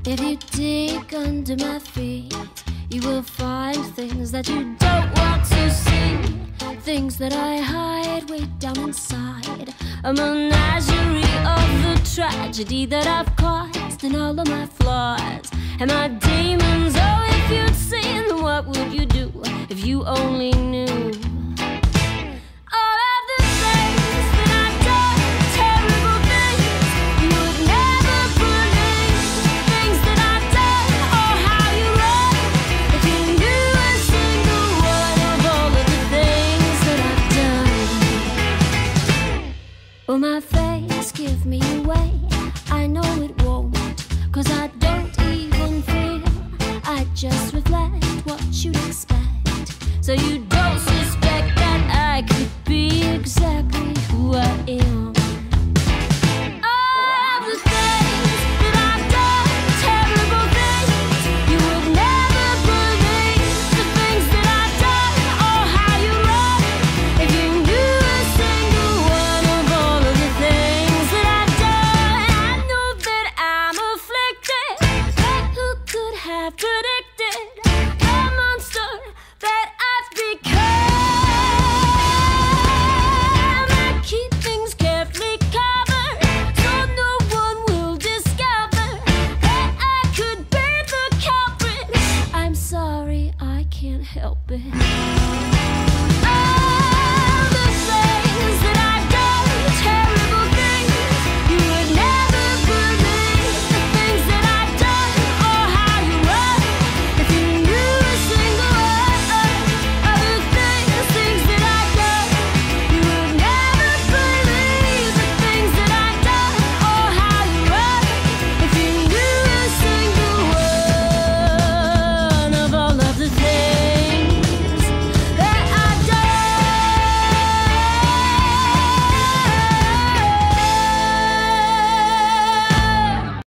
If you dig under my feet, you will find things that you don't want to see. Things that I hide way down inside. A menagerie of the tragedy that I've caused and all of my flaws and my demons. Oh, if you'd seen, what would you do if you only knew? Will my face give me away? I know it won't, 'cause I don't even feel. I just reflect what you'd expect, so you don't suspect that I could be exactly